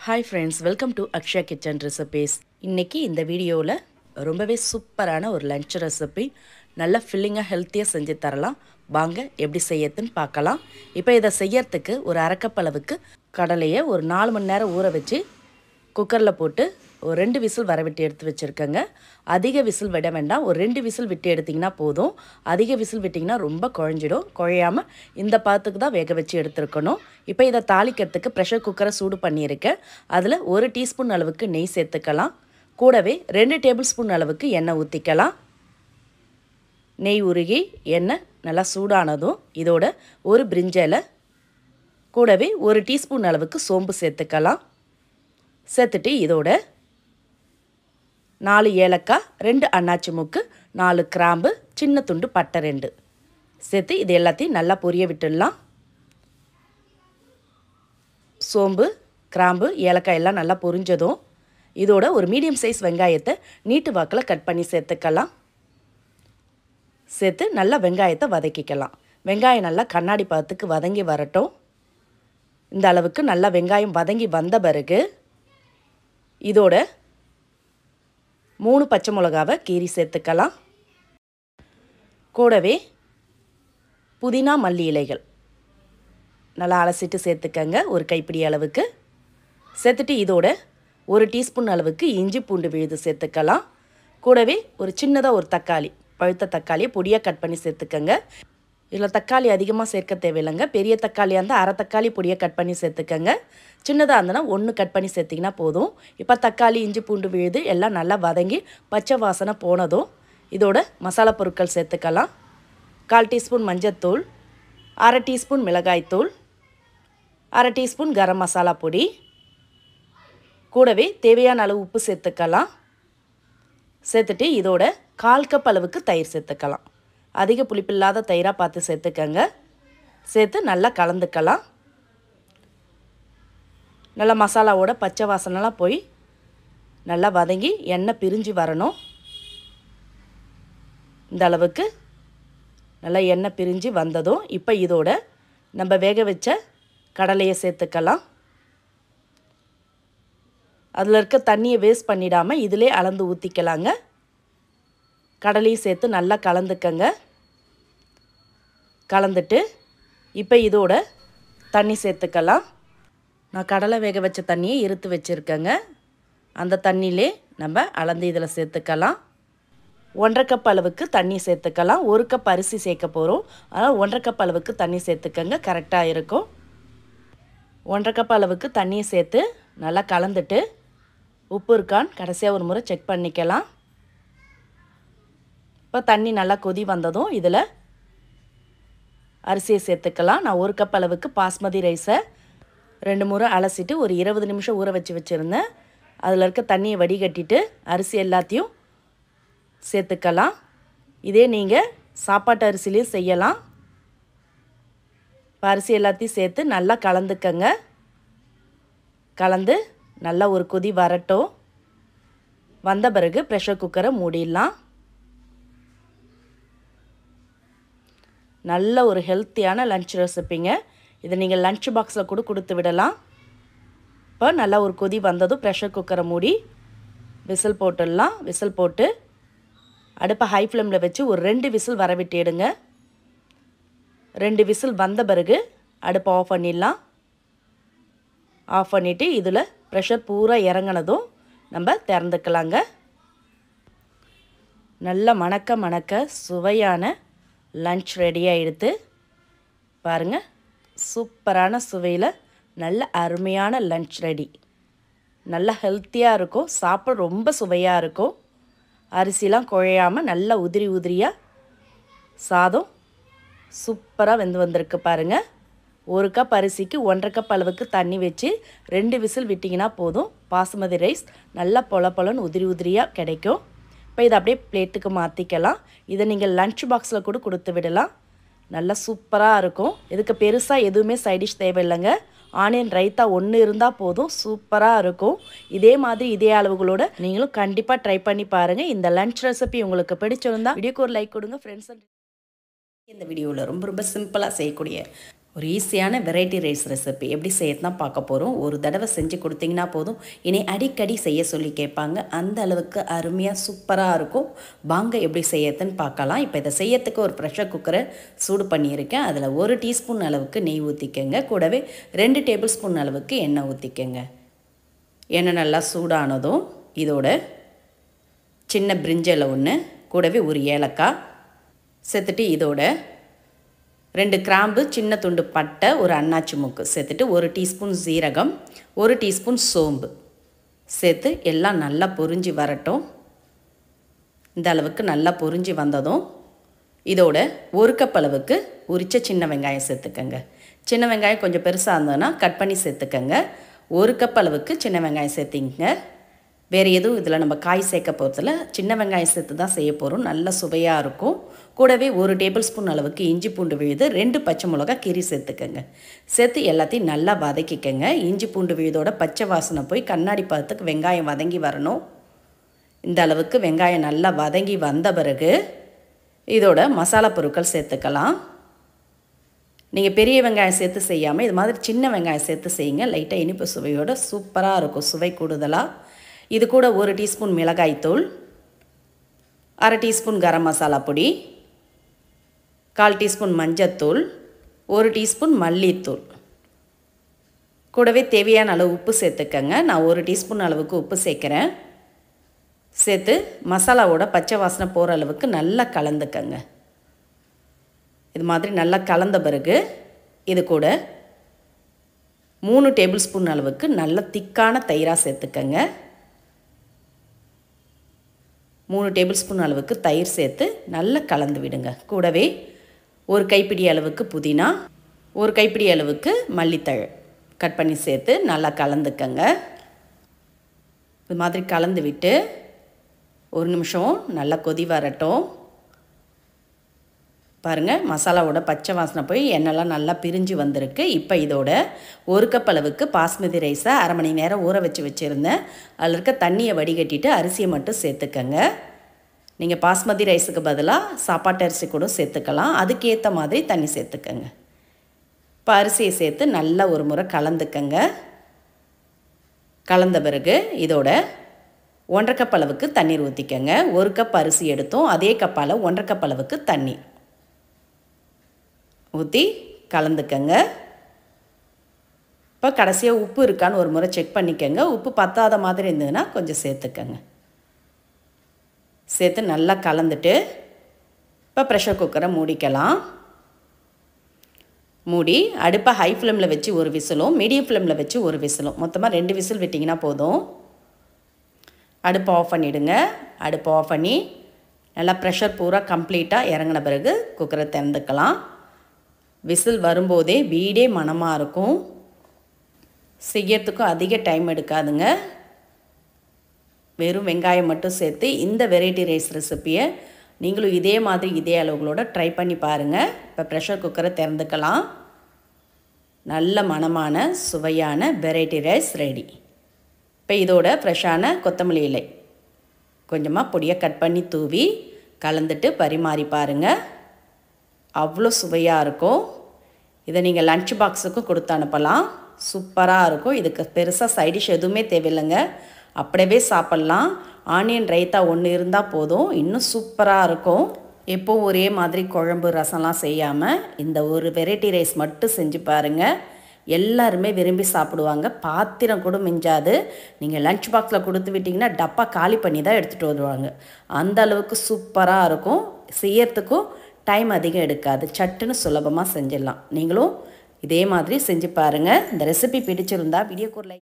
Hi friends, welcome to Akshay Kitchen Recipes. இன்னைக்கு இந்த வீடியோவில் ரொம்பவே சூப்பரான ஒரு லஞ்ச் ரெசிபி நல்ல ஃபில்லிங்காக ஹெல்த்தியாக செஞ்சு தரலாம். வாங்க எப்படி செய்யறதுன்னு பார்க்கலாம். இப்போ இதை செய்யறதுக்கு ஒரு அரை கப் அளவுக்கு கடலையை ஒரு 4 மணி நேரம் ஊற வச்சு குக்கரில் போட்டு ஒரு 2 விசில் வரவிட்டு எடுத்து வச்சுருக்கேங்க. அதிக விசில் விட வேண்டாம், ஒரு 2 விசில் விட்டு எடுத்திங்கன்னா போதும். அதிக விசில் விட்டிங்கன்னா ரொம்ப குழஞ்சிடும். குழையாமல் இந்த பாத்துக்கு தான் வேக வச்சு எடுத்துருக்கணும். இப்போ இதை தாளிக்கிறதுக்கு ப்ரெஷர் குக்கரை சூடு பண்ணியிருக்கேன். அதில் 1 டீஸ்பூன் அளவுக்கு நெய் சேர்த்துக்கலாம். கூடவே 2 டேபிள் ஸ்பூன் அளவுக்கு எண்ணெய் ஊற்றிக்கலாம். நெய் உருகி எண்ணெய் நல்லா சூடானதும் இதோட ஒரு பிரிஞ்சலை கூடவே 1 டீஸ்பூன் அளவுக்கு சோம்பு சேர்த்துக்கலாம். சேர்த்துட்டு இதோட 4 ஏலக்காய், 2 அன்னாச்சி மூக்கு, 4 கிராம்பு, சின்ன துண்டு பட்டை 2 சேர்த்து இது எல்லாத்தையும் நல்லா பொரிய விட்டுடலாம். சோம்பு, கிராம்பு, ஏலக்காய் எல்லாம் நல்லா பொரிஞ்சதும் இதோட ஒரு மீடியம் சைஸ் வெங்காயத்தை நீட்டு வாக்கில் கட் பண்ணி சேர்த்துக்கலாம். சேர்த்து நல்லா வெங்காயத்தை வதக்கிக்கலாம். வெங்காயம் நல்லா கண்ணாடி பாத்துக்கு வதங்கி வரட்டும். இந்த அளவுக்கு நல்லா வெங்காயம் வதங்கி வந்த பிறகு இதோட 3 பச்சை மிளகாவை கீறி சேர்த்துக்கலாம். கூடவே புதினா மல்லி இலைகள் நல்லா அலசிட்டு சேர்த்துக்கங்க, ஒரு கைப்பிடி அளவுக்கு. சேர்த்துட்டு இதோட 1 டீஸ்பூன் அளவுக்கு இஞ்சி பூண்டு விழுது சேர்த்துக்கலாம். கூடவே ஒரு சின்னதாக ஒரு தக்காளி, பழுத்த தக்காளியை பொடியாக கட் பண்ணி சேர்த்துக்கங்க. இதில் தக்காளி அதிகமாக சேர்க்க தேவையில்லைங்க. பெரிய தக்காளியாக இருந்தால் அரை தக்காளி பொடியாக கட் பண்ணி சேர்த்துக்கங்க. சின்னதாக இருந்தனா 1 கட் பண்ணி சேர்த்திங்கன்னா போதும். இப்போ தக்காளி, இஞ்சி பூண்டு விழுது எல்லாம் நல்லா வதங்கி பச்சை வாசனை போனதும் இதோட மசாலா பொருட்கள் சேர்த்துக்கலாம். 1/4 டீஸ்பூன் மஞ்சத்தூள், அரை டீஸ்பூன் மிளகாய்த்தூள், அரை டீஸ்பூன் கரம் மசாலா பொடி, கூடவே தேவையான அளவு உப்பு சேர்த்துக்கலாம். சேர்த்துட்டு இதோட 1/4 கப் அளவுக்கு தயிர் சேர்த்துக்கலாம். அதிக புளிப்பில்லாத தயிராக பார்த்து சேர்த்துக்கங்க. சேர்த்து நல்லா கலந்துக்கலாம். நல்லா மசாலாவோட பச்சை வாசனைலாம் போய் நல்லா வதங்கி எண்ணெய் பிரிஞ்சு வரணும். இந்த அளவுக்கு நல்லா எண்ணெய் பிரிஞ்சு வந்ததும் இப்போ இதோட நம்ம வேக வச்ச கடலையை சேர்த்துக்கலாம். அதில் இருக்க தண்ணியை வேஸ்ட் பண்ணிடாமல் இதிலே அளந்து ஊற்றிக்கலாங்க. கடலையும் சேர்த்து நல்லா கலந்துக்கங்க. கலந்துட்டு இப்போ இதோட தண்ணி சேர்த்துக்கலாம். நான் கடலை வேக வச்ச தண்ணியை இருத்து வச்சுருக்கேங்க. அந்த தண்ணியிலே நம்ம அளந்து இதில் சேர்த்துக்கலாம். 1/2 கப் அளவுக்கு தண்ணி சேர்த்துக்கலாம். 1 கப் அரிசி சேர்க்க போகிறோம். அதனால் 1/2 கப் அளவுக்கு தண்ணி சேர்த்துக்கங்க, கரெக்டாக இருக்கும். 1/2 கப் அளவுக்கு தண்ணியை சேர்த்து நல்லா கலந்துட்டு உப்பு இருக்கான்னு கடைசியாக ஒரு முறை செக் பண்ணிக்கலாம். இப்போ தண்ணி நல்லா கொதி வந்ததும் இதில் அரிசியை சேர்த்துக்கலாம். நான் 1 கப் அளவுக்கு பாஸ்மதி ரைஸை 2 முறை அலசிட்டு ஒரு 20 நிமிஷம் ஊற வச்சு வச்சுருந்தேன். அதில் இருக்க தண்ணியை வடிகட்டிட்டு அரிசி எல்லாத்தையும் சேர்த்துக்கலாம். இதே நீங்கள் சாப்பாட்டு அரிசிலையும் செய்யலாம். இப்போ அரிசி எல்லாத்தையும் சேர்த்து நல்லா கலந்துக்கங்க. கலந்து நல்லா ஒரு கொதி வரட்டும். வந்த பிறகு ப்ரெஷர் குக்கரை மூடிடலாம். நல்ல ஒரு ஹெல்த்தியான லஞ்ச் ரெசிப்பிங்க. இதை நீங்கள் லஞ்ச் பாக்ஸில் கூட கொடுத்து விடலாம். இப்போ நல்லா ஒரு கொதி வந்ததும் ப்ரெஷர் குக்கரை மூடி விசில் போட்டுடலாம். விசில் போட்டு அடுப்பை ஹை ஃப்ளேமில் வச்சு ஒரு 2 விசில் வரவிட்டு எடுங்க. 2 விசில் வந்த பிறகு அடுப்பை ஆஃப் பண்ணிடலாம். ஆஃப் பண்ணிவிட்டு இதில் ப்ரெஷர் பூரா இறங்கினதும் நம்ம திறந்துக்கலாங்க. நல்ல மணக்க மணக்க சுவையான லஞ்ச் ரெடியாக எடுத்து பாருங்கள். சூப்பரான சுவையில் நல்ல அருமையான லஞ்ச் ரெடி. நல்ல ஹெல்த்தியாக இருக்கும், சாப்பிட ரொம்ப சுவையாக இருக்கும். அரிசிலாம் குழையாமல் நல்லா உதிரி உதிரியாக சாதம் சூப்பராக வெந்து வந்திருக்கு பாருங்கள். 1 கப் அரிசிக்கு 1/2 கப் அளவுக்கு தண்ணி வச்சு 2 விசில் விட்டிங்கன்னா போதும். பாசுமதி ரைஸ் நல்லா பொல பொலன்னு உதிரி உதிரியாக கிடைக்கும். இப்போ இதை அப்படியே பிளேட்டுக்கு மாற்றிக்கலாம். இதை நீங்கள் லஞ்ச் பாக்ஸில் கூட கொடுத்து விடலாம். நல்லா சூப்பராக இருக்கும். இதுக்கு பெருசாக எதுவுமே சைடிஷ் தேவையில்லைங்க. ஆனியன் ரைத்தா 1 இருந்தால் போதும், சூப்பராக இருக்கும். இதே மாதிரி இதே அளவுகளோடு நீங்களும் கண்டிப்பாக ட்ரை பண்ணி பாருங்கள். இந்த லஞ்ச் ரெசிபி உங்களுக்கு பிடிச்சிருந்தா வீடியோக்கு ஒரு லைக் கொடுங்க. ஃப்ரெண்ட்ஸ் இந்த வீடியோவில் ரொம்ப சிம்பிளாக செய்யக்கூடிய ஒரு ஈஸியான வெரைட்டி ரைஸ் ரெசிபி எப்படி செய்யறதுனா பார்க்க போகிறோம். ஒரு தடவை செஞ்சு கொடுத்தீங்கன்னா போதும், இனி அடிக்கடி செய்ய சொல்லி கேட்பாங்க. அந்த அளவுக்கு அருமையாக சூப்பராக இருக்கும். வாங்க எப்படி செய்யறதுன்னு பார்க்கலாம். இப்போ இதை செய்யறதுக்கு ஒரு ப்ரெஷர் குக்கரை சூடு பண்ணியிருக்கேன். அதில் 1 டீஸ்பூன் அளவுக்கு நெய் ஊற்றிக்கங்க. கூடவே 2 டேபிள் ஸ்பூன் அளவுக்கு எண்ணெய் ஊற்றிக்கங்க. எண்ணெய் நல்லா சூடானதும் இதோட சின்ன பிரிஞ்சலை ஒன்று, கூடவே ஒரு ஏலக்காய் சேர்த்துட்டு, இதோட 2 கிராம்பு, சின்ன துண்டு பட்டை, ஒரு அன்னாச்சி மூக்கு சேர்த்துட்டு, 1 டீஸ்பூன் சீரகம், 1 டீஸ்பூன் சோம்பு சேர்த்து எல்லாம் நல்லா பொரிஞ்சு வரட்டும். இந்த அளவுக்கு நல்லா பொரிஞ்சு வந்ததும் இதோட 1 கப் அளவுக்கு உரித்த சின்ன வெங்காயம் சேர்த்துக்கங்க. சின்ன வெங்காயம் கொஞ்சம் பெருசாக இருந்ததுன்னா கட் பண்ணி சேர்த்துக்கங்க. 1 கப் அளவுக்கு சின்ன வெங்காயம் சேர்த்திங்க. வேறு எதுவும் இதில் நம்ம காய் சேர்க்க போகிறதில்ல, சின்ன வெங்காயம் சேர்த்து தான் செய்ய போகிறோம். நல்ல சுவையாக இருக்கும். கூடவே 1 டேபிள் ஸ்பூன் அளவுக்கு இஞ்சி பூண்டு விழுது, 2 பச்சை மிளகா கீரி சேர்த்துக்கங்க. சேர்த்து எல்லாத்தையும் நல்லா வதக்கிக்கங்க. இஞ்சி பூண்டு விழுதோட பச்சை வாசனை போய் கண்ணாடி பதத்துக்கு வெங்காயம் வதங்கி வரணும். இந்த அளவுக்கு வெங்காயம் நல்லா வதங்கி வந்த பிறகு இதோட மசாலா பொருட்கள் சேர்த்துக்கலாம். நீங்கள் பெரிய வெங்காயம் சேர்த்து செய்யாமல் இது மாதிரி சின்ன வெங்காயம் சேர்த்து செய்யுங்க. லைட்டாக இனிப்பு சுவையோட சூப்பராக இருக்கும், சுவை கூடுதலாக. இது கூட 1 டீஸ்பூன் மிளகாய்த்தூள், 1/2 டீஸ்பூன் கரம் மசாலா பொடி, 1/4 டீஸ்பூன் மஞ்சத்தூள், 1 டீஸ்பூன் மல்லித்தூள், கூடவே தேவையான அளவு உப்பு சேர்த்துக்கங்க. நான் 1 டீஸ்பூன் அளவுக்கு உப்பு சேர்க்குறேன். சேர்த்து மசாலாவோட பச்சை வாசனை போகிற அளவுக்கு நல்லா கலந்துக்கங்க. இது மாதிரி நல்லா கலந்த பிறகு இது கூட 3 டேபிள் ஸ்பூன் அளவுக்கு நல்ல திக்கான தயிராக சேர்த்துக்கங்க. 3 டேபிள் ஸ்பூன் அளவுக்கு தயிர் சேர்த்து நல்லா கலந்து விடுங்க. கூடவே 1 கைப்பிடி அளவுக்கு புதினா, 1 கைப்பிடி அளவுக்கு மல்லித்தழை கட் பண்ணி சேர்த்து நல்லா கலந்துக்கங்க. இது மாதிரி கலந்து விட்டு 1 நிமிஷம் நல்லா கொதி வரட்டும். பாருங்கள், மசாலாவோட பச்சை வாசனை போய் எண்ணெய்லாம் நல்லா பிரிஞ்சு வந்திருக்கு. இப்போ இதோட 1 கப் அளவுக்கு பாஸ்மதி ரைஸை 1/2 மணி நேரம் ஊற வச்சுருந்தேன். அதில் இருக்க தண்ணியை வடிகட்டிட்டு அரிசியை மட்டும் சேர்த்துக்கங்க. நீங்கள் பாஸ்மதி ரைஸுக்கு பதிலாக சாப்பாட்டு அரிசி கூட சேர்த்துக்கலாம். அதுக்கேற்ற மாதிரி தண்ணி சேர்த்துக்கங்க. இப்போ அரிசியை சேர்த்து நல்லா ஒரு முறை கலந்துக்கங்க. கலந்த பிறகு இதோட 1/2 கப் அளவுக்கு தண்ணீர் ஊற்றிக்கங்க. 1 கப் அரிசி எடுத்தோம், அதே கப்பால் 1/2 கப் அளவுக்கு தண்ணி ஊற்றி கலந்துக்கங்க. இப்போ கடைசியாக உப்பு இருக்கான்னு ஒரு முறை செக் பண்ணிக்கங்க. உப்பு பத்தாத மாதிரி இருந்ததுன்னா கொஞ்சம் சேர்த்துக்கங்க. சேர்த்து நல்லா கலந்துட்டு இப்போ ப்ரெஷர் குக்கரை மூடிக்கலாம். மூடி அடுப்பை ஹை ஃப்ளேமில் வச்சு 1 விசிலும், மீடியம் ஃப்ளேமில் வச்சு 1 விசிலும், மொத்தமாக 2 விசில் விட்டிங்கன்னா போதும். அடுப்பை ஆஃப் பண்ணிவிடுங்க. அடுப்பை ஆஃப் பண்ணி நல்லா ப்ரெஷர் பூரா கம்ப்ளீட்டாக இறங்கின பிறகு குக்கரை திறந்துக்கலாம். விசில் வரும்போதே வீடே மணமாக இருக்கும். செய்யறதுக்கும் அதிக டைம் எடுக்காதுங்க. வெறும் வெங்காயம் மட்டும் சேர்த்து இந்த வெரைட்டி ரைஸ் ரெசிப்பியை நீங்களும் இதே மாதிரி இதே அளவுகளோட ட்ரை பண்ணி பாருங்கள். இப்போ ப்ரெஷர் குக்கரை திறந்துக்கலாம். நல்ல மணமான சுவையான வெரைட்டி ரைஸ் ரெடி. இப்போ இதோட ஃப்ரெஷ்ஷான கொத்தமல்லி இலை கொஞ்சமாக பொடியை கட் பண்ணி தூவி கலந்துட்டு பரிமாறி பாருங்கள். அவ்வளோ சுவையாக இருக்கும். இதை நீங்கள் லன்ச் பாக்ஸுக்கும் கொடுத்து அனுப்பலாம். சூப்பராக இருக்கும். இதுக்கு பெருசாக சைடிஷ் எதுவுமே தேவையில்லைங்க, அப்படியே சாப்பிட்லாம். ஆனியன் ரைத்தா ஒன்று இருந்தால் போதும், இன்னும் சூப்பராக இருக்கும். எப்போவும் ஒரே மாதிரி குழம்பு ரசம்லாம் செய்யாமல் இந்த ஒரு வெரைட்டி ரைஸ் மட்டும் செஞ்சு பாருங்கள். எல்லாருமே விரும்பி சாப்பிடுவாங்க. பாத்திரம் கூட மிஞ்சாது. நீங்கள் லன்ச் பாக்ஸில் கொடுத்து விட்டிங்கன்னா டப்பா காலி பண்ணி தான் எடுத்துகிட்டு வருவாங்க. அந்த அளவுக்கு சூப்பராக இருக்கும். செய்யறதுக்கும் டைம் அதிகம் எடுக்காது. சட்டுன்னு சுலபமாக செஞ்சிடலாம். நீங்களும் இதே மாதிரி செஞ்சு பாருங்கள். இந்த ரெசிபி பிடிச்சிருந்தா வீடியோக்கு ஒரு லைக்.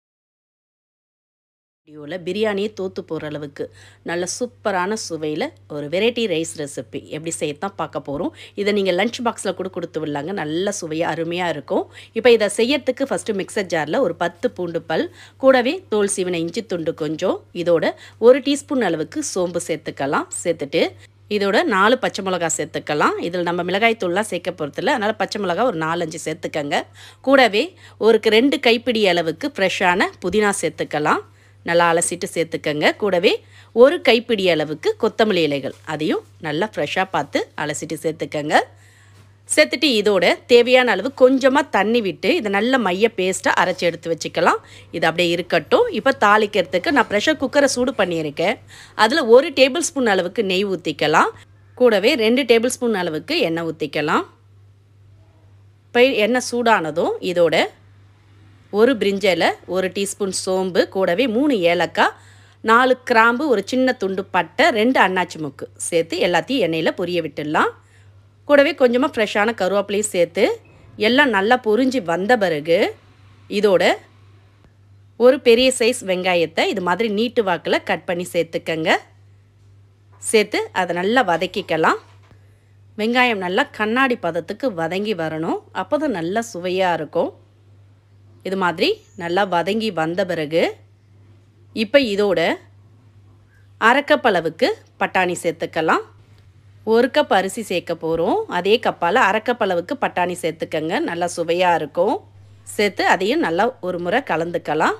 வீடியோவில் பிரியாணியை தோற்று போகிற அளவுக்கு நல்ல சூப்பரான சுவையில் ஒரு வெரைட்டி ரைஸ் ரெசிபி எப்படி செய்யத்தான் பார்க்க போகிறோம். இதை நீங்கள் லன்ச் பாக்ஸில் கூட கொடுத்து விடலாங்க. நல்ல சுவையாக அருமையாக இருக்கும். இப்போ இதை செய்யறதுக்கு ஃபஸ்ட்டு மிக்சர் ஜாரில் ஒரு 10 பூண்டு பல், கூடவே தோல் சீவின இஞ்சி துண்டு கொஞ்சம், இதோட 1 டீஸ்பூன் அளவுக்கு சோம்பு சேர்த்துக்கலாம். சேர்த்துட்டு இதோட 4 பச்சை மிளகா சேர்த்துக்கலாம். இதில் நம்ம மிளகாய் தூள்லாம் சேர்க்க போகிறதில்ல, அதனால் பச்சை மிளகா ஒரு 4-5 சேர்த்துக்கங்க. கூடவே ஒரு 2 கைப்பிடி அளவுக்கு ஃப்ரெஷ்ஷான புதினா சேர்த்துக்கலாம். நல்லா அலசிட்டு சேர்த்துக்கங்க. கூடவே ஒரு கைப்பிடி அளவுக்கு கொத்தமல்லி இலைகள் அதையும் நல்லா ஃப்ரெஷ்ஷாக பார்த்து அலசிட்டு சேர்த்துக்கங்க. சேர்த்துட்டு இதோட தேவையான அளவு கொஞ்சமாக தண்ணி விட்டு இதை நல்ல மைய பேஸ்ட்டாக அரைச்சி எடுத்து வச்சுக்கலாம். இது அப்படியே இருக்கட்டும். இப்போ தாளிக்கிறதுக்கு நான் ப்ரெஷர் குக்கரை சூடு பண்ணியிருக்கேன். அதில் 1 டேபிள் ஸ்பூன் அளவுக்கு நெய் ஊற்றிக்கலாம். கூடவே 2 டேபிள் ஸ்பூன் அளவுக்கு எண்ணெய் ஊற்றிக்கலாம். இப்போ எண்ணெய் சூடானதும் இதோட 1 பிரிஞ்சி இலை, 1 டீஸ்பூன் சோம்பு, கூடவே 3 ஏலக்காய், 4 கிராம்பு, ஒரு சின்ன துண்டு பட்டை, 2 அன்னாச்சி முக்கு சேர்த்து எல்லாத்தையும் எண்ணெயில் பொரிய விட்டுடலாம். கூடவே கொஞ்சமாக ஃப்ரெஷ்ஷான கருவேப்பிலையும் சேர்த்து எல்லாம் நல்லா பொரிஞ்சு வந்த பிறகு இதோட ஒரு பெரிய சைஸ் வெங்காயத்தை இது மாதிரி நீட்டு வாக்கில் கட் பண்ணி சேர்த்துக்கங்க. சேர்த்து அதை நல்லா வதக்கிக்கலாம். வெங்காயம் நல்லா கண்ணாடி பதத்துக்கு வதங்கி வரணும். அப்போ தான் நல்லா சுவையாக இருக்கும். இது மாதிரி நல்லா வதங்கி வந்த பிறகு இப்போ இதோட 1/2 கப் அளவுக்கு பட்டாணி சேர்த்துக்கலாம். 1 கப் அரிசி சேர்க்க போகிறோம். அதே கப்பால் 1/2 கப் அளவுக்கு பட்டாணி சேர்த்துக்கங்க. நல்லா சுவையாக இருக்கும். சேர்த்து அதையும் நல்லா ஒரு முறை கலந்துக்கலாம்.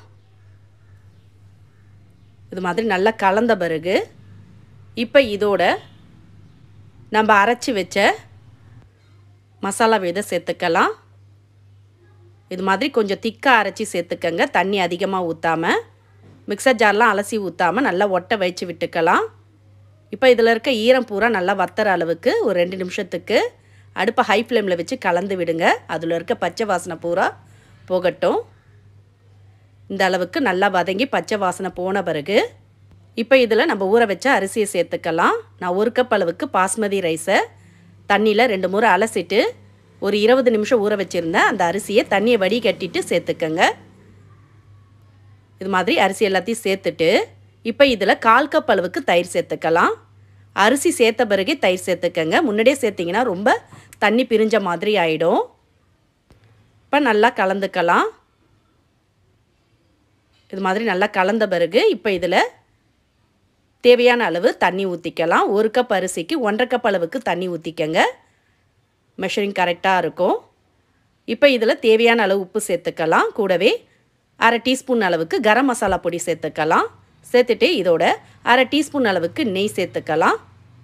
இது மாதிரி நல்லா கலந்த பிறகு இப்போ இதோட நம்ம அரைச்சி வச்ச மசாலா விதை சேர்த்துக்கலாம். இது மாதிரி கொஞ்சம் திக்காக அரைச்சி சேர்த்துக்கங்க. தண்ணி அதிகமாக ஊற்றாமல், மிக்சர் ஜார்லாம் அலசி ஊற்றாமல் நல்லா ஒட்டை வச்சு விட்டுக்கலாம். இப்போ இதில் இருக்க ஈரம் பூரா நல்லா வத்துற அளவுக்கு ஒரு 2 நிமிஷத்துக்கு அடுப்பை ஹை ஃப்ளேமில் வச்சு கலந்து விடுங்க. அதில் இருக்க பச்சை வாசனை பூரா போகட்டும். இந்த அளவுக்கு நல்லா வதங்கி பச்சை வாசனை போன பிறகு இப்போ இதில் நம்ம ஊற வச்ச அரிசியை சேர்த்துக்கலாம். நான் 1 கப் அளவுக்கு பாஸ்மதி ரைஸை தண்ணியில் 2 முறை அலசிட்டு ஒரு 20 நிமிஷம் ஊற வச்சுருந்தேன். அந்த அரிசியை தண்ணியை வடிகட்டிட்டு சேர்த்துக்கங்க. இது மாதிரி அரிசி எல்லாத்தையும் சேர்த்துட்டு இப்போ இதில் 1/4 கப் அளவுக்கு தயிர் சேர்த்துக்கலாம். அரிசி சேர்த்த பிறகு தயிர் சேர்த்துக்கங்க. முன்னாடியே சேர்த்திங்கன்னா ரொம்ப தண்ணி பிரிஞ்ச மாதிரி ஆகிடும். இப்போ நல்லா கலந்துக்கலாம். இது மாதிரி நல்லா கலந்த பிறகு இப்போ இதில் தேவையான அளவு தண்ணி ஊற்றிக்கலாம். 1 கப் அரிசிக்கு 1/2 கப் அளவுக்கு தண்ணி ஊற்றிக்கங்க. மெஷரிங் கரெக்டாக இருக்கும். இப்போ இதில் தேவையான அளவு உப்பு சேர்த்துக்கலாம். கூடவே 1/2 டீஸ்பூன் அளவுக்கு கரம் மசாலா பொடி சேர்த்துக்கலாம். சேர்த்துட்டு இதோட 1/2 டீஸ்பூன் அளவுக்கு நெய் சேர்த்துக்கலாம்.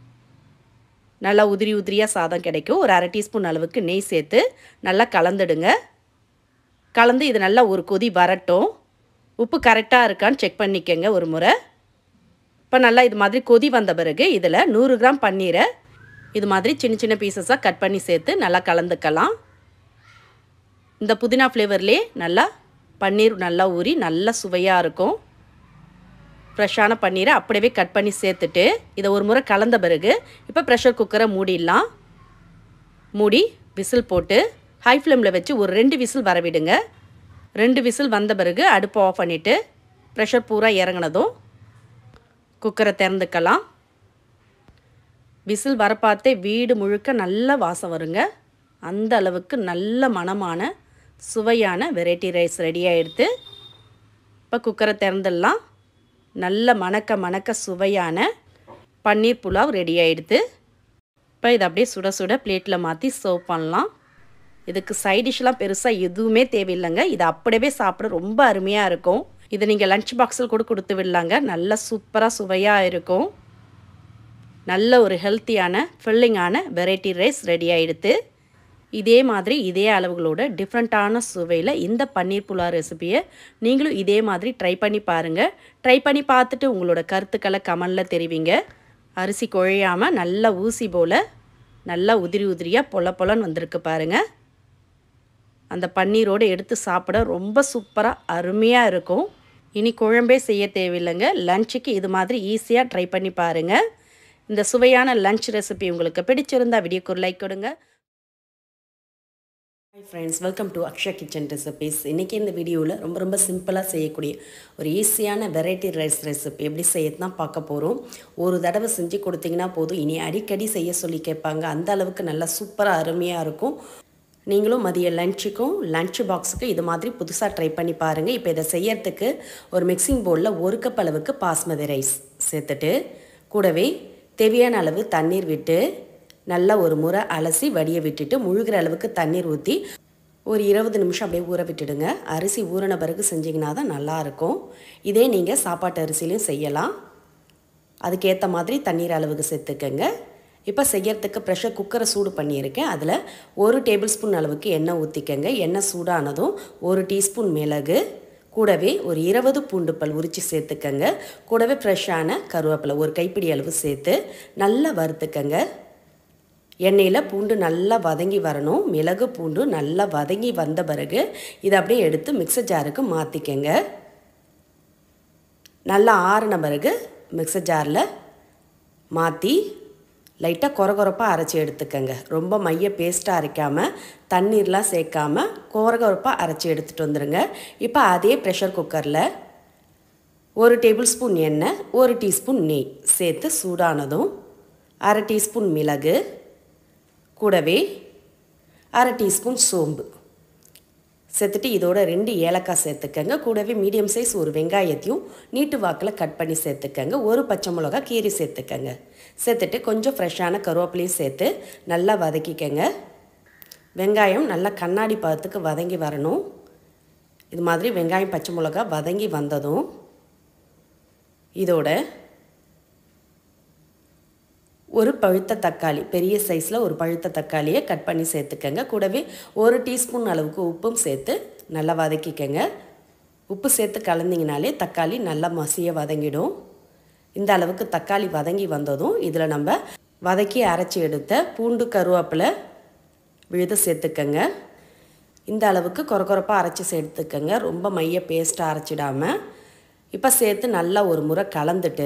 நல்லா உதிரி உதிரியாக சாதம் கிடைக்கும். ஒரு 1/2 டீஸ்பூன் அளவுக்கு நெய் சேர்த்து நல்லா கலந்துடுங்க. கலந்து இது நல்லா ஒரு கொதி வரட்டும். உப்பு கரெக்டாக இருக்கான்னு செக் பண்ணிக்கங்க ஒரு முறை. இப்போ நல்லா இது மாதிரி கொதி வந்த பிறகு இதில் 100 கிராம் பன்னீரை இது மாதிரி சின்ன சின்ன பீசஸாக கட் பண்ணி சேர்த்து நல்லா கலந்துக்கலாம். இந்த புதினா ஃப்ளேவர்லேயே நல்லா பன்னீர் நல்லா ஊறி நல்லா சுவையாக இருக்கும். ஃப்ரெஷ்ஷான பன்னீரை அப்படியே கட் பண்ணி சேர்த்துட்டு இதை ஒரு முறை கலந்த பிறகு இப்போ ப்ரெஷர் குக்கரை மூடிடலாம். மூடி விசில் போட்டு ஹை ஃப்ளேமில் வச்சு ஒரு 2 விசில் வரவிடுங்க. 2 விசில் வந்த பிறகு அடுப்பை ஆஃப் பண்ணிவிட்டு ப்ரெஷர் பூரா இறங்கினதும் குக்கரை திறந்துக்கலாம். விசில் வர பார்த்தே வீடு முழுக்க நல்ல வாசம் வருங்க. அந்த அளவுக்கு நல்ல மணமான சுவையான வெரைட்டி ரைஸ் ரெடி ஆகிடுது. இப்போ குக்கரை திறந்துடலாம். நல்ல மணக்க மணக்க சுவையான பன்னீர் புலாவ் ரெடி ஆகிடுது. இப்போ இதை அப்படியே சுட சுட பிளேட்டில் மாற்றி சர்வ் பண்ணலாம். இதுக்கு சைட் டிஷ்லாம் பெருசாக எதுவுமே தேவையில்லைங்க. இது அப்படியே சாப்பிட ரொம்ப அருமையாக இருக்கும். இதை நீங்கள் லஞ்ச் பாக்ஸில் கூட கொடுத்து விடலாங்க. நல்ல சூப்பராக சுவையாக இருக்கும். நல்ல ஒரு ஹெல்த்தியான ஃபில்லிங்கான வெரைட்டி ரைஸ் ரெடி ஆகிடுது. இதே மாதிரி இதே அளவுகளோட டிஃப்ரெண்ட்டான சுவையில் இந்த பன்னீர் புலாவ் ரெசிபியை நீங்களும் இதே மாதிரி ட்ரை பண்ணி பாருங்கள். ட்ரை பண்ணி பார்த்துட்டு உங்களோட கருத்துக்களை கமெண்டில் தெரிவிங்க. அரிசி குழையாமல் நல்லா ஊசி போல் நல்லா உதிரி உதிரியாக பொல பொலன்னு வந்திருக்கு பாருங்கள். அந்த பன்னீரோடு எடுத்து சாப்பிட ரொம்ப சூப்பராக அருமையாக இருக்கும். இனி குழம்பே செய்ய தேவையில்லைங்க. லஞ்சுக்கு இது மாதிரி ஈஸியாக ட்ரை பண்ணி பாருங்கள். இந்த சுவையான லஞ்ச் ரெசிபி உங்களுக்கு பிடிச்சிருந்தா வீடியோக்கு ஒரு லைக் கொடுங்க. Hi friends, welcome to Akshaya kitchen recipes. இன்றைக்கி இந்த வீடியோவில் ரொம்ப சிம்பிளாக செய்யக்கூடிய ஒரு ஈஸியான வெரைட்டி ரைஸ் ரெசிபி எப்படி செய்யறது தான் பார்க்க போகிறோம். ஒரு தடவை செஞ்சு கொடுத்தீங்கன்னா போதும், இனி அடிக்கடி செய்ய சொல்லி கேட்பாங்க. அந்த அளவுக்கு நல்லா சூப்பராக அருமையாக இருக்கும். நீங்களும் மதிய லஞ்சுக்கும் லஞ்ச் பாக்ஸுக்கும் இது மாதிரி புதுசாக ட்ரை பண்ணி பாருங்கள். இப்போ இதை செய்யறதுக்கு ஒரு மிக்சிங் பவுலில் 1 கப் அளவுக்கு பாஸ்மதி ரைஸ் சேர்த்துட்டு கூடவே தேவையான அளவு தண்ணீர் விட்டு நல்லா ஒரு முறை அலசி வடிய விட்டுட்டு முழுகிற அளவுக்கு தண்ணீர் ஊற்றி ஒரு 20 நிமிஷம் அப்படியே ஊற விட்டுடுங்க. அரிசி ஊறின பிறகு செஞ்சிங்கன்னா தான் நல்லாயிருக்கும். இதே நீங்கள் சாப்பாட்டு அரிசிலையும் செய்யலாம். அதுக்கேற்ற மாதிரி தண்ணீர் அளவுக்கு சேர்த்துக்கங்க. இப்போ செய்யறதுக்கு ப்ரெஷர் குக்கரை சூடு பண்ணியிருக்கேன். அதில் 1 டேபிள் ஸ்பூன் அளவுக்கு எண்ணெய் ஊற்றிக்கங்க. எண்ணெய் சூடானதும் 1 டீஸ்பூன் மிளகு, கூடவே ஒரு 20 பூண்டு பல் உரித்து சேர்த்துக்கங்க. கூடவே ஃப்ரெஷ்ஷான கருவேப்பிலை ஒரு கைப்பிடி அளவு சேர்த்து நல்லா வறுத்துக்கங்க. எண்ணெயில் பூண்டு நல்லா வதங்கி வரணும். மிளகு பூண்டு நல்லா வதங்கி வந்த பிறகு இதை அப்படியே எடுத்து மிக்சர் ஜாருக்கு மாற்றிக்கங்க. நல்லா ஆறின பிறகு மிக்சர் ஜாரில் மாற்றி லைட்டாக கொரகொரப்பாக அரைச்சி எடுத்துக்கங்க. ரொம்ப மைய பேஸ்ட்டாக அரைக்காமல் தண்ணீர்லாம் சேர்க்காமல் கொரகொரப்பாக அரைச்சி எடுத்துகிட்டு வந்துடுங்க. இப்போ அதே ப்ரெஷர் குக்கரில் 1 டேபிள் ஸ்பூன் எண்ணெய், 1 டீஸ்பூன் நெய் சேர்த்து சூடானதும் 1/2 டீஸ்பூன் மிளகு, கூடவே 1/2 டீஸ்பூன் சோம்பு சேர்த்துட்டு இதோட 2 ஏலக்காய் சேர்த்துக்கங்க. கூடவே மீடியம் சைஸ் ஒரு வெங்காயத்தையும் நீட்டு வாக்கில் கட் பண்ணி சேர்த்துக்கங்க. ஒரு பச்சை மிளகா கீரி சேர்த்துக்கங்க. சேர்த்துட்டு கொஞ்சம் ஃப்ரெஷ்ஷான கருவேப்பிலையும் சேர்த்து நல்லா வதக்கிக்கங்க. வெங்காயம் நல்லா கண்ணாடி பதத்துக்கு வதங்கி வரணும். இது மாதிரி வெங்காயம் பச்சை மிளகா வதங்கி வந்ததும் இதோட ஒரு பழுத்த தக்காளி, பெரிய சைஸில் ஒரு பழுத்த தக்காளியை கட் பண்ணி சேர்த்துக்கங்க. கூடவே 1 டீஸ்பூன் அளவுக்கு உப்பும் சேர்த்து நல்லா வதக்கிக்கங்க. உப்பு சேர்த்து கலந்திங்கனாலே தக்காளி நல்லா மசிய வதங்கிடும். இந்த அளவுக்கு தக்காளி வதங்கி வந்ததும் இதில் நம்ம வதக்கி அரைச்சி எடுத்த பூண்டு கருவேப்பிலை விழுது சேர்த்துக்கங்க. இந்த அளவுக்கு கொரகொரப்பாக அரைச்சி சேர்த்துக்கங்க. ரொம்ப மைய பேஸ்ட்டாக அரைச்சிடாமல் இப்போ சேர்த்து நல்லா ஒரு முறை கலந்துட்டு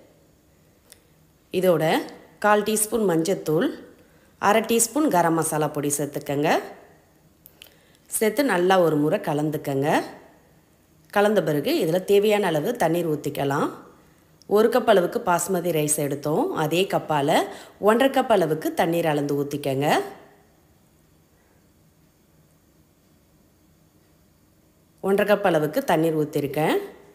இதோட 1/4 டீஸ்பூன் மஞ்சத்தூள், 1/2 டீஸ்பூன் கரம் மசாலா பொடி சேர்த்துக்கங்க. சேர்த்து நல்லா ஒரு முறை கலந்துக்கங்க. கலந்த பிறகு இதில் தேவையான அளவு தண்ணீர் ஊற்றிக்கலாம். 1 கப் அளவுக்கு பாஸ்மதி ரைஸ் எடுத்தோம். அதே கப்பால் 1/2 கப் அளவுக்கு தண்ணீர் அளந்து ஊற்றிக்கங்க. ஒன்றரை கப் அளவுக்கு தண்ணீர் ஊற்றிருக்கேன்.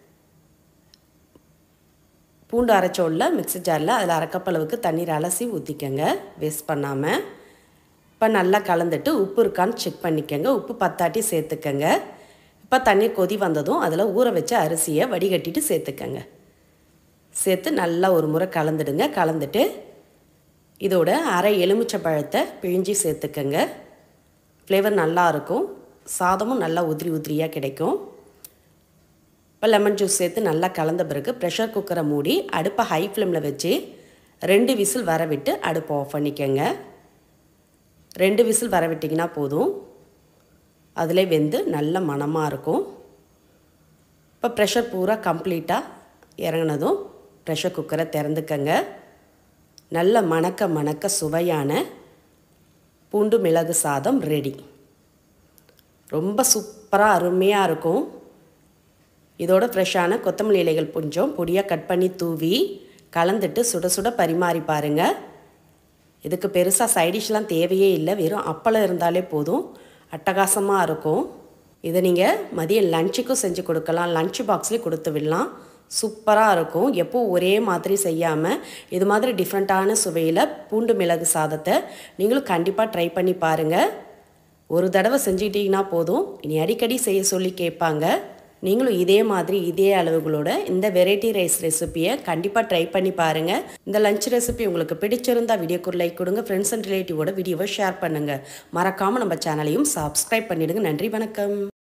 பூண்டு அரைச்சோல்ல மிக்ஸி ஜாரில் அதில் 1/2 கப் அளவுக்கு தண்ணீர் அலசி ஊற்றிக்கங்க, வேஸ்ட் பண்ணாமல். இப்போ நல்லா கலந்துட்டு உப்பு இருக்கான்னு செக் பண்ணிக்கங்க. உப்பு பத்தாட்டி சேர்த்துக்கங்க. இப்போ தண்ணீர் கொதி வந்ததும் அதில் ஊற வச்ச அரிசியை வடிகட்டிட்டு சேர்த்துக்கங்க. சேர்த்து நல்லா ஒரு முறை கலந்துடுங்க. கலந்துட்டு இதோட அரை எலுமிச்சை பழத்தை பிழிஞ்சி சேர்த்துக்கங்க. ஃப்ளேவர் நல்லாயிருக்கும். சாதமும் நல்லா உதிரி உதிரியாக கிடைக்கும். இப்போ லெமன் ஜூஸ் சேர்த்து நல்லா கலந்த பிறகு ப்ரெஷர் குக்கரை மூடி அடுப்பை ஹை ஃப்ளேமில் வச்சு 2 விசில் வர விட்டு அடுப்பை ஆஃப் பண்ணிக்கங்க. 2 விசில் வர விட்டிங்கன்னா போதும். அதிலே வெந்து நல்ல மணமாக இருக்கும். இப்போ ப்ரெஷர் பூரா கம்ப்ளீட்டாக இறங்கினதும் ப்ரெஷர் குக்கரை திறந்துக்கங்க. நல்ல மணக்க மணக்க சுவையான பூண்டு மிளகு சாதம் ரெடி. ரொம்ப சூப்பராக அருமையாக இருக்கும். இதோட ஃப்ரெஷ்ஷான கொத்தமல்லி இலைகள் கொஞ்சம் பொடியாக கட் பண்ணி தூவி கலந்துட்டு சுட சுட பரிமாறி பாருங்கள். இதுக்கு பெருசாக சைடிஷ்லாம் தேவையே இல்லை. வெறும் அப்பளம் இருந்தாலே போதும். அட்டகாசமாக இருக்கும். இதை நீங்கள் மதியம் லஞ்சுக்கும் செஞ்சு கொடுக்கலாம். லஞ்ச் பாக்ஸ்லேயும் கொடுத்து விடலாம். சூப்பராக இருக்கும். எப்போது ஒரே மாதிரி செய்யாமல் இது மாதிரி டிஃப்ரெண்ட்டான சுவையில் பூண்டு மிளகு சாதத்தை நீங்களும் கண்டிப்பாக ட்ரை பண்ணி பாருங்கள். ஒரு தடவை செஞ்சுக்கிட்டிங்கன்னா போதும். இனி அடிக்கடி செய்ய சொல்லி கேட்பாங்க. நீங்களும் இதே மாதிரி இதே அளவுகளோட இந்த வெரைட்டி ரைஸ் ரெசிபியை கண்டிப்பாக ட்ரை பண்ணி பாருங்கள். இந்த லஞ்ச் ரெசிபி உங்களுக்கு பிடிச்சிருந்தால் வீடியோக்கு லைக் கொடுங்க. ஃப்ரெண்ட்ஸ் அண்ட் ரிலேட்டிவோட வீடியோவை ஷேர் பண்ணுங்கள். மறக்காமல் நம்ம சேனலையும் சப்ஸ்கிரைப் பண்ணிவிடுங்க. நன்றி, வணக்கம்.